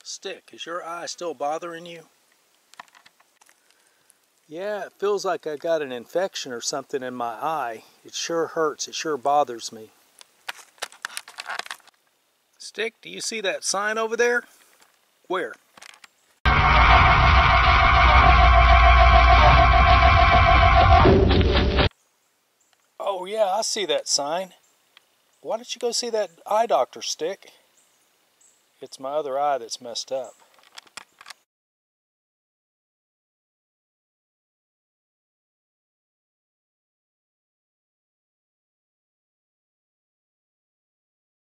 Stick, is your eye still bothering you? Yeah, it feels like I got an infection or something in my eye. It sure hurts, it sure bothers me. Stick, do you see that sign over there? Where? Oh yeah, I see that sign. Why don't you go see that eye doctor, Stick? It's my other eye that's messed up.